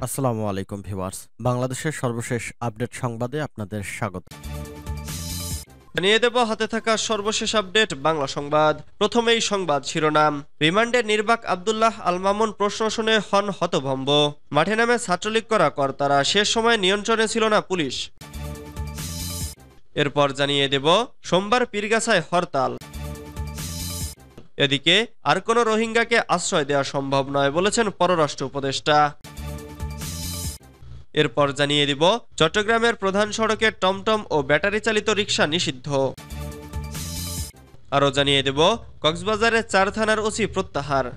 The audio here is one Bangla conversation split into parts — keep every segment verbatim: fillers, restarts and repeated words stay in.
আসসালামু আলাইকুম ভিউয়ার্স, বাংলাদেশের সর্বশেষ আপডেট সংবাদে আপনাদের স্বাগত। জানিয়ে দেব হাতে থাকা সর্বশেষ আপডেট বাংলা সংবাদ। প্রথমেই সংবাদ শিরোনাম। রিমান্ডে নির্বাক আব্দুল্লাহ আল মামুন প্রশ্ন শুনে হন হতভম্ব। মাঠে নামে ছাত্রলীগ করা কর্তারা, শেষ সময় নিয়ন্ত্রণে ছিল না পুলিশ। এরপর জানিয়ে দেব সোমবার পীরগাছায় হরতাল। এদিকে আর কোনো রোহিঙ্গাকে আশ্রয় দেওয়া সম্ভব নয় বলেছেন পররাষ্ট্র উপদেষ্টা। এরপর জানিয়ে দিব চট্টগ্রামের প্রধান সড়কে টমটম ও ব্যাটারি চালিত রিকশা নিষিদ্ধ। আরও জানিয়ে দেব কক্সবাজারের চার থানার ওসি প্রত্যাহার।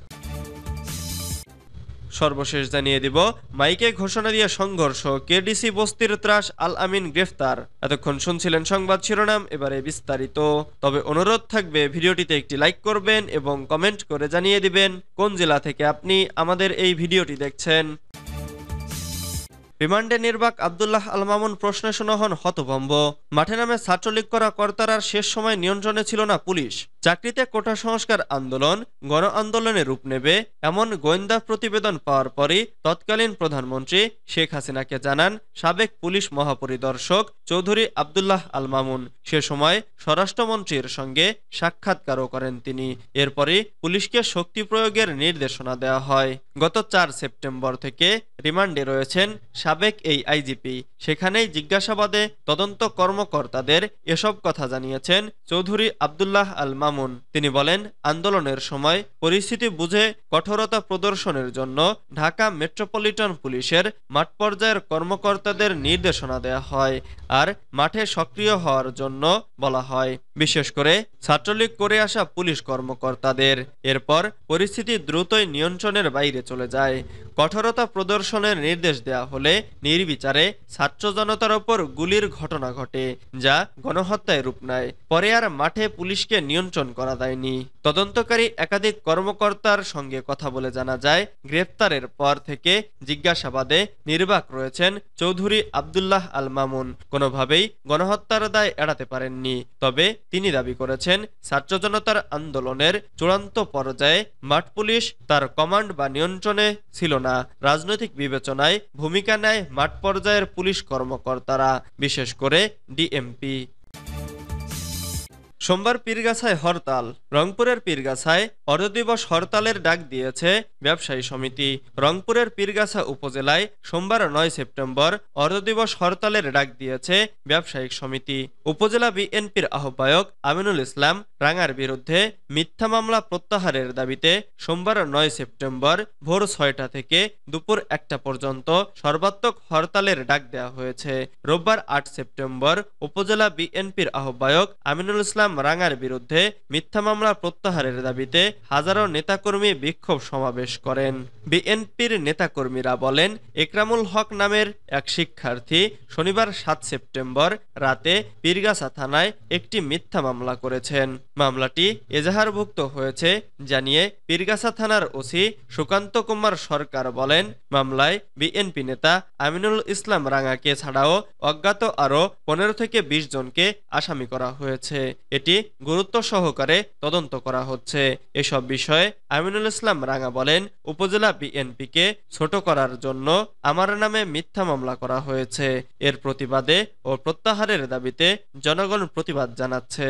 সর্বশেষ জানিয়ে দিব মাইকে ঘোষণা দিয়ে সংঘর্ষ, কেডিসি বস্তির ত্রাস, আল আমিন গ্রেফতার। এতক্ষণ শুনছিলেন সংবাদ শিরোনাম, এবারে বিস্তারিত। তবে অনুরোধ থাকবে ভিডিওটিতে একটি লাইক করবেন এবং কমেন্ট করে জানিয়ে দিবেন কোন জেলা থেকে আপনি আমাদের এই ভিডিওটি দেখছেন। রিমান্ডে নির্বাক আব্দুল্লাহ আল মামুন প্রশ্নে শোনা হন হতভম্ব। মাঠে নামে ছাত্রলীগ করা কর্তারার শেষ সময় নিয়ন্ত্রণে ছিল না পুলিশ। চাকরিতে কোটা সংস্কার আন্দোলন গণ আন্দোলনে রূপ নেবে এমন গোয়েন্দা প্রতিবেদন পাওয়ার পরই তৎকালীন প্রধানমন্ত্রী শেখ হাসিনাকে জানান সাবেক পুলিশ মহাপরিদর্শক চৌধুরী আব্দুল্লাহ আল মামুন। সে সময় স্বরাষ্ট্রমন্ত্রীর সঙ্গে সাক্ষাৎকারও করেন তিনি। এরপরই পুলিশকে শক্তি প্রয়োগের নির্দেশনা দেওয়া হয়। গত চার সেপ্টেম্বর থেকে রিমান্ডে রয়েছেন সাবেক এই আইজিপি। সেখানেই জিজ্ঞাসাবাদে তদন্ত কর্মকর্তাদের এসব কথা জানিয়েছেন চৌধুরী আব্দুল্লাহ আল মামুন। তিনি বলেন, আন্দোলনের সময় পরিস্থিতি বুঝে কঠোরতা প্রদর্শনের জন্য ঢাকা মেট্রোপলিটন পুলিশের মাঠ পর্যায়ের কর্মকর্তাদের নির্দেশনা দেওয়া হয় আর মাঠে সক্রিয় হওয়ার জন্য বলা হয়, বিশেষ করে ছাত্রলীগ করে আসা পুলিশ কর্মকর্তাদের। এরপর পরিস্থিতি দ্রুতই নিয়ন্ত্রণের বাইরে চলে যায়। কঠোরতা প্রদর্শনের নির্দেশ দেওয়া হলে নির্বিচারে ছাত্র জনতার ওপর গুলির ঘটনা ঘটে, যা গণহত্যায় রূপ নেয়। পরে আর মাঠে পুলিশকে নিয়ন্ত্রণ করা যায়নি। তদন্তকারী একাধিক কর্মকর্তার সঙ্গে কথা বলে জানা যায়, গ্রেফতারের পর থেকে জিজ্ঞাসাবাদে নির্বাক রয়েছেন চৌধুরী আব্দুল্লাহ আল মামুন। কোনোভাবেই গণহত্যার দায় এড়াতে পারেননি। তবে তিনি দাবি করেছেন, ছাত্র জনতার আন্দোলনের চূড়ান্ত পর্যায়ে মাঠ পুলিশ তার কমান্ড বা নিয়ন্ত্রণে ছিল না। রাজনৈতিক বিবেচনায় ভূমিকা নেয় মাঠ পর্যায়ের পুলিশ কর্মকর্তারা, বিশেষ করে ডিএমপি। সোমবার পীরগাছায় হরতাল। রংপুরের পীরগাছায় অর্ধদিবস হরতালের ডাক দিয়েছে ব্যবসায়ী সমিতি। রংপুরের পীরগাছা উপজেলায় সোমবার নয় সেপ্টেম্বর অর্ধদিবস হরতালের ডাক দিয়েছে ব্যবসায়িক সমিতি। উপজেলা বিএনপির আহ্বায়ক আমিনুল ইসলাম রাঙার বিরুদ্ধে মিথ্যা মামলা প্রত্যাহারের দাবিতে সোমবার নয় সেপ্টেম্বর ভোর ছয়টা থেকে দুপুর একটা পর্যন্ত সর্বাত্মক হরতালের ডাক দেওয়া হয়েছে। রোববার আট সেপ্টেম্বর উপজেলা বিএনপির আহ্বায়ক আমিনুল ইসলাম রাঙার বিরুদ্ধে মিথ্যা মামলা প্রত্যাহারের দাবিতে হাজারো নেতাকর্মী বিক্ষোভ সমাবেশ করেন। বিএনপির নেতাকর্মীরা বলেন, একরামুল হক নামের এক শিক্ষার্থী শনিবার সাত সেপ্টেম্বর রাতে পীরগাছা থানায় একটি মিথ্যা মামলা করেছেন। মামলাটি এজাহারভুক্ত হয়েছে জানিয়ে পীরগাছা থানার ওসি সুকান্ত কুমার সরকার বলেন, মামলায় বিএনপি নেতা আমিনুল ইসলাম রাঙাকে ছাড়াও অজ্ঞাত আরও পনেরো থেকে বিশ জনকে আসামি করা হয়েছে। এটি গুরুত্ব সহকারে তদন্ত করা হচ্ছে। এসব বিষয়ে আমিনুল ইসলাম রাঙা বলেন, উপজেলা বিএনপিকে ছোট করার জন্য আমার নামে মিথ্যা মামলা করা হয়েছে। এর প্রতিবাদে ও প্রত্যাহারের দাবিতে জনগণ প্রতিবাদ জানাচ্ছে।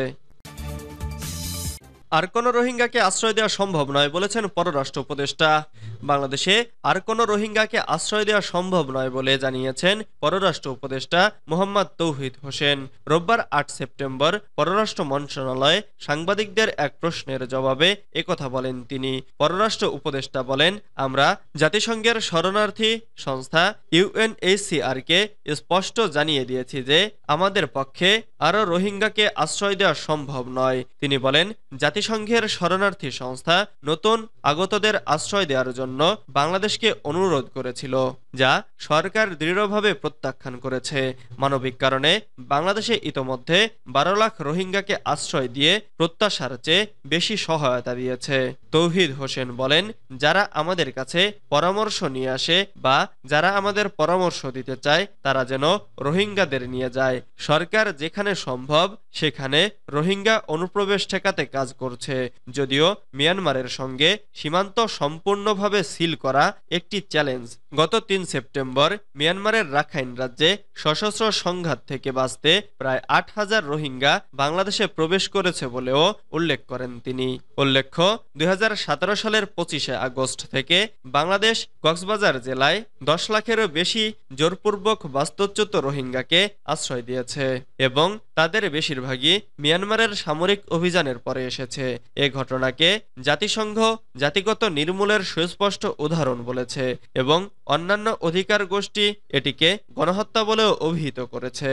আর কোনো রোহিঙ্গাকে আশ্রয় দেওয়া সম্ভব নয় বলেছেন পররাষ্ট্র উপদেষ্টা। বাংলাদেশে আর কোনো রোহিঙ্গাকে আশ্রয় দেওয়া সম্ভব নয় বলে জানিয়েছেন পররাষ্ট্র উপদেষ্টা মোহাম্মদ তৌহিদ হোসেন। রোববার আট সেপ্টেম্বর পররাষ্ট্র মন্ত্রণালয়ে সাংবাদিকদের এক প্রশ্নের জবাবে একথা বলেন তিনি। পররাষ্ট্র উপদেষ্টা বলেন, আমরা জাতিসংঘের শরণার্থী সংস্থা ইউএনএইচসিআরকে স্পষ্ট জানিয়ে দিয়েছি যে আমাদের পক্ষে আরও রোহিঙ্গাকে আশ্রয় দেওয়া সম্ভব নয়। তিনি বলেন, জাতিসংঘের শরণার্থী সংস্থা নতুন আগতদের আশ্রয় দেওয়ার জন্য বাংলাদেশকে অনুরোধ করেছিল, যা সরকার দৃঢ়ভাবে প্রত্যাখ্যান করেছে। মানবিক কারণে বাংলাদেশে ইতোমধ্যে বারো লাখ রোহিঙ্গাকে আশ্রয় দিয়ে প্রত্যাশার চেয়ে বেশি সহায়তা দিয়েছে। তৌহিদ হোসেন বলেন, যারা আমাদের কাছে পরামর্শ নিয়ে আসে বা যারা আমাদের পরামর্শ দিতে চায় তারা যেন রোহিঙ্গাদের নিয়ে যায়। সরকার যেখানে যেখানে সম্ভব সেখানে রোহিঙ্গা অনুপ্রবেশ ঠেকাতে কাজ করছে, যদিও মিয়ানমারের সঙ্গে সীমান্ত সম্পূর্ণভাবে সিল করা একটি চ্যালেঞ্জ। গত তিন সেপ্টেম্বর মিয়ানমারের রাখাইন রাজ্যে সশস্ত্র সংঘাত থেকে বাঁচতে প্রায় আট হাজার রোহিঙ্গা বাংলাদেশে প্রবেশ করেছে বলেও উল্লেখ করেন তিনি। উল্লেখ্য, দুই হাজার সতেরো সালের পঁচিশে আগস্ট থেকে বাংলাদেশ কক্সবাজার জেলায় দশ লাখেরও বেশি জোরপূর্বক বাস্তুচ্যুত রোহিঙ্গাকে আশ্রয় দিয়েছে এবং তাদের বেশিরভাগই মিয়ানমারের সামরিক অভিযানের পরে এসেছে। এ ঘটনাকে জাতিসংঘ জাতিগত নির্মূলের সুস্পষ্ট উদাহরণ বলেছে এবং অন্যান্য অধিকার গোষ্ঠী এটিকে গণহত্যা বলেও অভিহিত করেছে।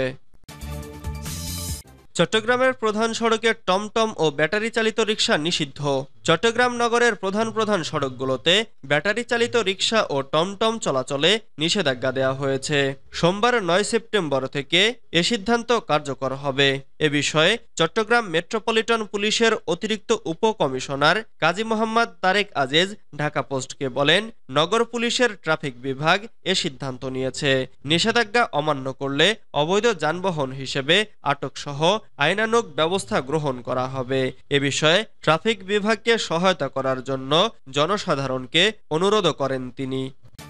চট্টগ্রামের প্রধান সড়কে টমটম ও ব্যাটারি চালিত রিকশা নিষিদ্ধ। চট্টগ্রাম নগরের প্রধান প্রধান সড়কগুলোতে ব্যাটারি চালিত রিকশা ও টমটম চলাচলে নিষেধাজ্ঞা দেওয়া হয়েছে। সোমবার নয় সেপ্টেম্বর থেকে এ সিদ্ধান্ত কার্যকর হবে। এ বিষয়ে চট্টগ্রাম মেট্রোপলিটন পুলিশের অতিরিক্ত উপকমিশনার কাজী মোহাম্মদ তারেক আজিজ ঢাকা পোস্টকে বলেন, নগর পুলিশের ট্রাফিক বিভাগ এ সিদ্ধান্ত নিয়েছে। নিষেধাজ্ঞা অমান্য করলে অবৈধ যানবাহন হিসেবে আটকসহ আইনানুগ ব্যবস্থা গ্রহণ করা হবে। এ বিষয়ে ট্রাফিক বিভাগকে সহায়তা করার জন্য জনসাধারণকে অনুরোধ করেন তিনি।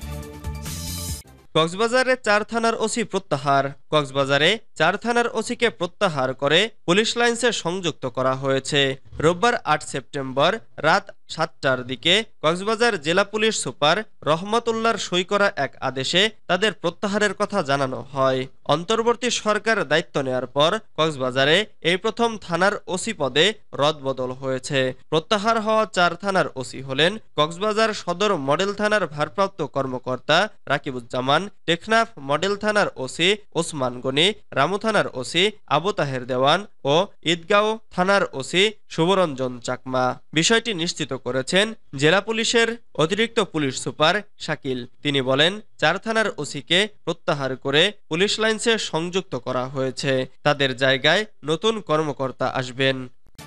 কক্সবাজারে চার থানার ওসি প্রত্যাহার। কক্সবাজারে চার থানার ওসিকে প্রত্যাহার করে পুলিশ লাইন্সে সংযুক্ত করা হয়েছে। রোববার আট সেপ্টেম্বর রাত সাতটার দিকে কক্সবাজার জেলা পুলিশ সুপার রহমতুল্লাহর সই করা এক আদেশে তাদের প্রত্যাহারের কথা জানানো হয়। অন্তর্বর্তী সরকার দায়িত্ব নেয়ার পর কক্সবাজারে এই প্রথম থানার ওসি পদে রদবদল হয়েছে। প্রত্যাহার হওয়া চার থানার ওসি হলেন কক্সবাজার সদর মডেল থানার ভারপ্রাপ্ত কর্মকর্তা রাকিবুজ্জামান, টেকনাফ মডেল থানার ওসি ওসমান গনি, রামু থানার ওসি আবু তাহের দেওয়ান ও ঈদগাঁও থানার ওসি শুভরঞ্জন চাকমা। বিষয়টি নিশ্চিত করেছেন জেলা পুলিশের অতিরিক্ত পুলিশ সুপার শাকিল। তিনি বলেন, চার থানার ওসিকে প্রত্যাহার করে পুলিশ লাইন্সে সংযুক্ত করা হয়েছে। তাদের জায়গায় নতুন কর্মকর্তা আসবেন।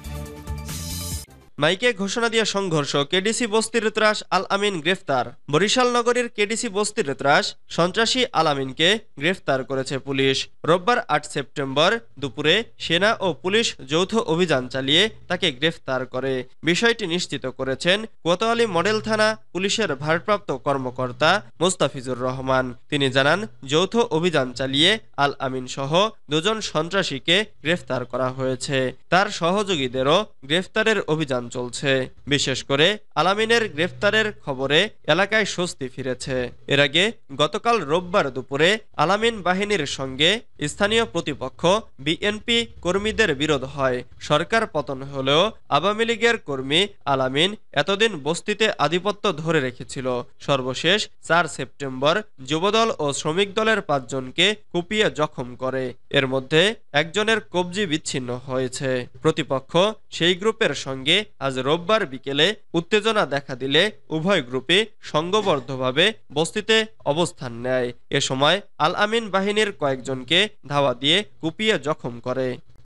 মাইকে ঘোষণা দিয়ে সংঘর্ষ, কেডিসি বস্তির ত্রাস আল আমিন গ্রেফতার। বরিশাল নগরীর কেডিসি বস্তির ত্রাস সন্ত্রাসী আল আমিনকে গ্রেফতার করেছে পুলিশ। রোববার আট সেপ্টেম্বর দুপুরে সেনা ও পুলিশ যৌথ অভিযান চালিয়ে তাকে গ্রেফতার করে। বিষয়টি নিশ্চিত করেছেন কোতোয়ালি মডেল থানা পুলিশের ভারপ্রাপ্ত কর্মকর্তা মোস্তাফিজুর রহমান। তিনি জানান, যৌথ অভিযান চালিয়ে আল আমিন সহ দুজন সন্ত্রাসীকে গ্রেফতার করা হয়েছে। তার সহযোগীদেরও গ্রেফতারের অভিযান চলছে। বিশেষ করে আলামিনের গ্রেফতারের খবরে এলাকায় স্বস্তি ফিরেছে। এর আগে গতকাল রোববার দুপুরে আলামিন বাহিনীর সঙ্গে স্থানীয় প্রতিপক্ষ বিএনপি কর্মীদের বিরোধ হয়। সরকার পতন হলেও আওয়ামী লীগের কর্মী আলামিন এতদিন বস্তিতে আধিপত্য ধরে রেখেছিল। সর্বশেষ চার সেপ্টেম্বর যুবদল ও শ্রমিক দলের পাঁচজনকে কুপিয়ে জখম করে। এর মধ্যে একজনের কবজি বিচ্ছিন্ন হয়েছে। প্রতিপক্ষ সেই গ্রুপের সঙ্গে আজ রোববার বিকেলে উত্তেজনা দেখা দিলে উভয় গ্রুপে সংঘবদ্ধভাবে বস্তিতে অবস্থান নেয়। এ সময় আল আমিন বাহিনীর কয়েকজনকে ধাওয়া দিয়ে কুপিয়ে জখম করে।